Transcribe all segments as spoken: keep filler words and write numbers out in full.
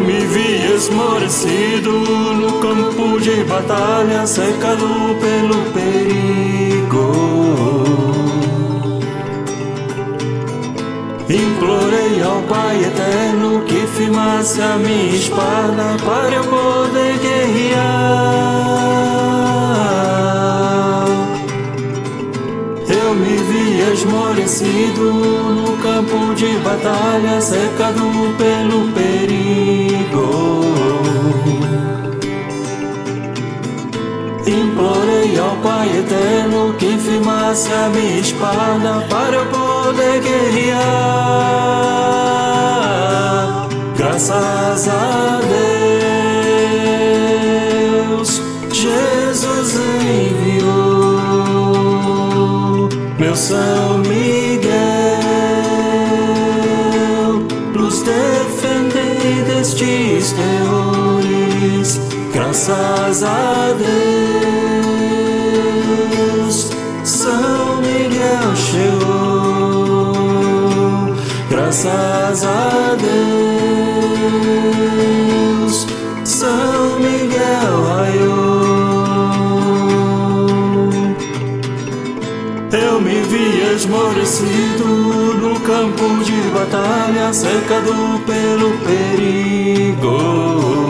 me vi esmorecido no campo de batalha, cercado pelo perigo. Implorei ao Pai Eterno que firmasse a minha espada para eu poder guerrear. Eu me vi esmorecido no campo de batalha, cercado pelo perigo. Implorei ao Pai Eterno que firmasse a minha espada para eu poder guerrear. Graças a Deus, Jesus enviou meu São Miguel, nos defendei destes terrores. Graças a Deus, São Miguel chegou. Graças a Deus, São Miguel raiou. Eu me vi esmorecido no campo de batalha, cercado pelo perigo.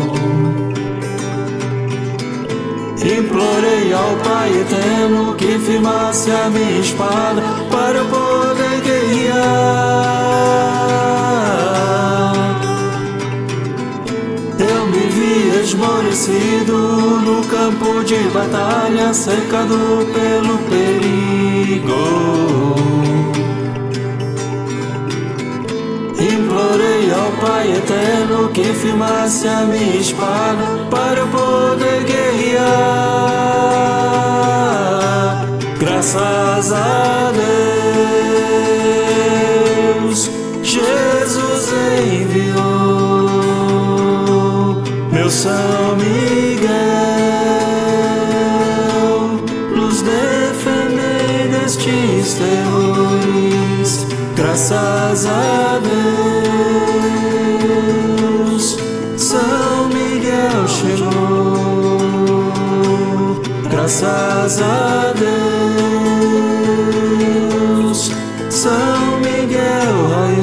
Implorei ao Pai Eterno que firmasse a minha espada para eu poder guerrear. Eu me vi esmorecido no campo de batalha, cercado pelo perigo. Implorei ao Pai Eterno que firmasse a minha espada para eu poder guerrear. Graças a Deus, Jesus enviou meu São Miguel, nos defendei destes terrores. Graças a Deus, São Miguel chegou. Graças a Deus, São Miguel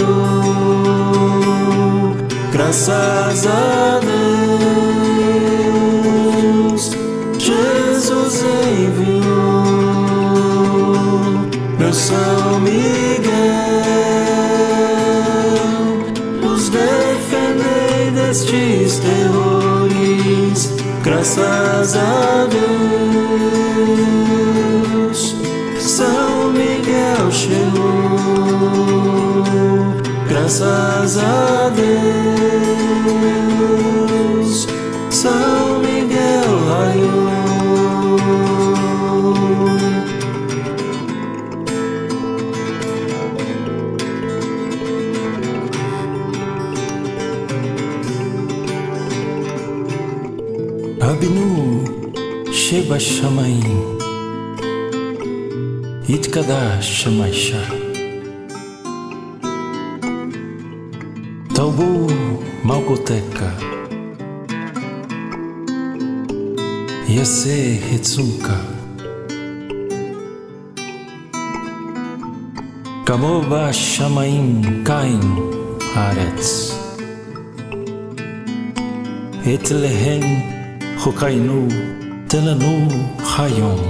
raiou. Graças a Deus, Jesus enviou meu São Miguel, nos defendei destes terrores. Graças a Deus, São Miguel chegou. Graças a Deus, São Miguel raiou. Rabinu Sheba Shamayim Yitkadash Shamaisha Taubu Malgoteka Yase Hitzunka Kamoba Shamayim Kain Haaretz Etlehen Chokainu Telanu Hayom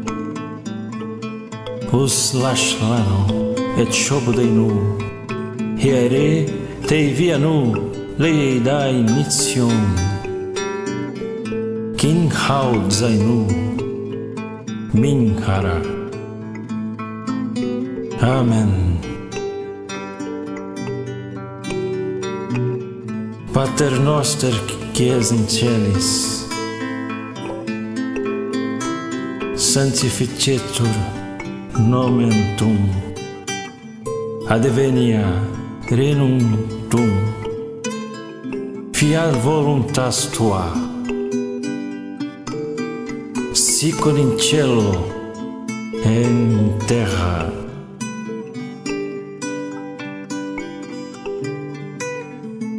Uslash Lanu Et Shobudeinu Hiere Teivianu Leidai Nitzion King Haud Zainu Minhara Amen. Pater noster qui es in celis, sanctificetur nomen tuum, advenia regnum tuum, fiat voluntas tua, sicur in cielo et in terra.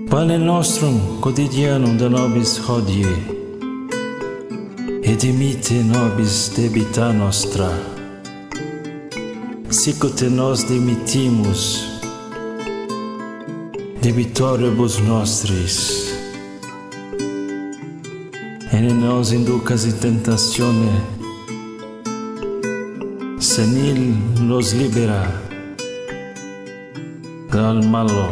Pane nostrum quotidianum da nobis hodie, et dimitte nobis debita nostra, sicut nos dimittimus debitoribus nostris, et ne nos inducas in tentatione, sed nil nos libera dal malo.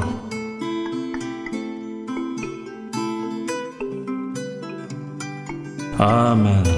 Amen.